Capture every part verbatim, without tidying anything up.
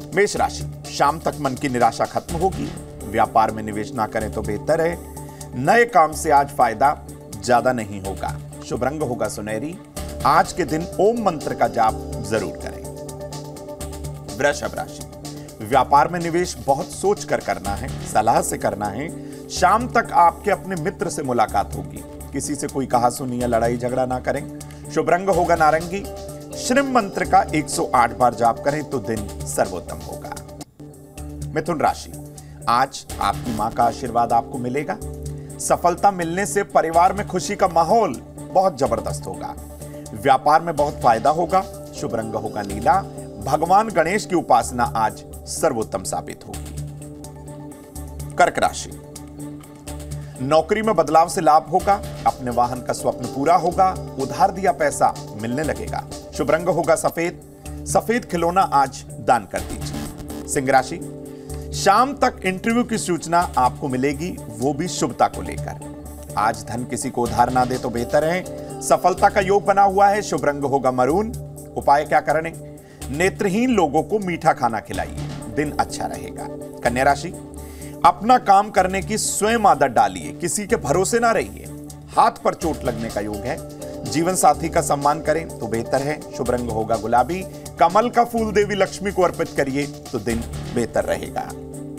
मेष राशि, शाम तक मन की निराशा खत्म होगी। व्यापार में निवेश ना करें तो बेहतर है। नए काम से आज फायदा ज्यादा नहीं होगा। शुभ रंग होगा सुनहरी। आज के दिन ओम मंत्र का जाप जरूर करें। वृषभ राशि, व्यापार में निवेश बहुत सोच कर करना है, सलाह से करना है। शाम तक आपके अपने मित्र से मुलाकात होगी। किसी से कोई कहा सुनी या लड़ाई झगड़ा ना करें। शुभ रंग होगा नारंगी। श्रीम मंत्र का एक सौ आठ बार जाप करें तो दिन सर्वोत्तम होगा। मिथुन राशि, आज आपकी मां का आशीर्वाद आपको मिलेगा। सफलता मिलने से परिवार में खुशी का माहौल बहुत जबरदस्त होगा। व्यापार में बहुत फायदा होगा। शुभ रंग होगा नीला। भगवान गणेश की उपासना आज सर्वोत्तम साबित होगी। कर्क राशि, नौकरी में बदलाव से लाभ होगा। अपने वाहन का स्वप्न पूरा होगा। उधार दिया पैसा मिलने लगेगा। शुभ रंग होगा सफेद। सफेद खिलौना आज दान कर दीजिए। सिंह राशि, शाम तक इंटरव्यू की सूचना आपको मिलेगी, वो भी शुभता को लेकर। आज धन किसी को उधार ना दे तो बेहतर है। सफलता का योग बना हुआ है। शुभ रंग होगा मरून। उपाय क्या करें? नेत्रहीन लोगों को मीठा खाना खिलाइए, दिन अच्छा रहेगा। कन्या राशि, अपना काम करने की स्वयं आदत डालिए, किसी के भरोसे ना रहिए। हाथ पर चोट लगने का योग है। जीवन साथी का सम्मान करें तो बेहतर है। शुभ रंग होगा गुलाबी। कमल का फूल देवी लक्ष्मी को अर्पित करिए तो दिन बेहतर रहेगा।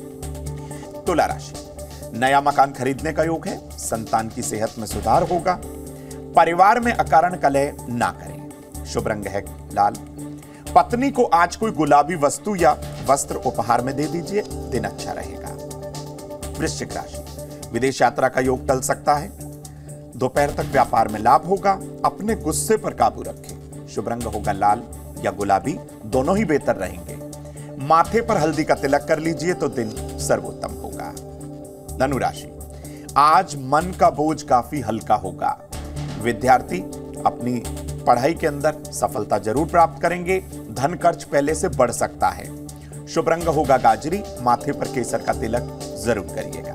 तुला राशि, नया मकान खरीदने का योग है। संतान की सेहत में सुधार होगा। परिवार में अकारण कलह ना करें। शुभ रंग है लाल। पत्नी को आज कोई गुलाबी वस्तु या वस्त्र उपहार में दे दीजिए, दिन अच्छा रहेगा। वृश्चिक राशि, विदेश यात्रा का योग टल सकता है। दोपहर तक व्यापार में लाभ होगा। अपने गुस्से पर काबू रखें। शुभ रंग होगा लाल या गुलाबी, दोनों ही बेहतर रहेंगे। माथे पर हल्दी का तिलक कर लीजिए तो दिन सर्वोत्तम होगा। धनु राशि, आज मन का बोझ काफी हल्का होगा। विद्यार्थी अपनी पढ़ाई के अंदर सफलता जरूर प्राप्त करेंगे। धन खर्च पहले से बढ़ सकता है। शुभ रंग होगा गाजरी। माथे पर केसर का तिलक जरूर करिएगा।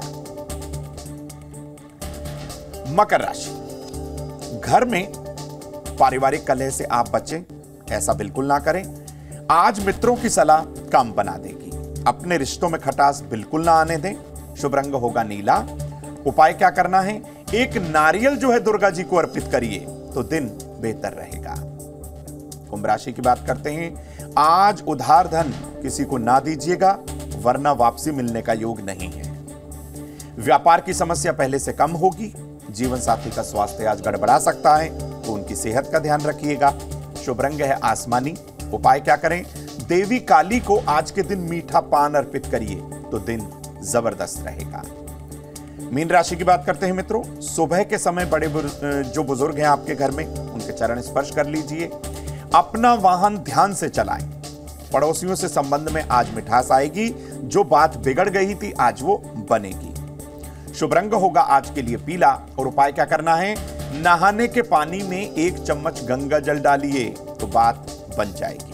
मकर राशि, घर में पारिवारिक कलह से आप बचें, ऐसा बिल्कुल ना करें। आज मित्रों की सलाह काम बना देगी। अपने रिश्तों में खटास बिल्कुल ना आने दें। शुभ रंग होगा नीला। उपाय क्या करना है? एक नारियल जो है दुर्गा जी को अर्पित करिए तो दिन बेहतर रहेगा। कुंभ राशि की बात करते हैं। आज उधार धन किसी को ना दीजिएगा, वरना वापसी मिलने का योग नहीं है। व्यापार की समस्या पहले से कम होगी। जीवन साथी का स्वास्थ्य आज गड़बड़ा सकता है तो उनकी सेहत का ध्यान रखिएगा। शुभ रंग है आसमानी। उपाय क्या करें? देवी काली को आज के दिन मीठा पान अर्पित करिए तो दिन जबरदस्त रहेगा। मीन राशि की बात करते हैं मित्रों। सुबह के समय बड़े जो बुजुर्ग हैं आपके घर में, उनके चरण स्पर्श कर लीजिए। अपना वाहन ध्यान से चलाएं। पड़ोसियों से संबंध में आज मिठास आएगी। जो बात बिगड़ गई थी आज वो बनेगी। शुभ रंग होगा आज के लिए पीला। और उपाय क्या करना है? नहाने के पानी में एक चम्मच गंगा जल डालिए तो बात बन जाएगी।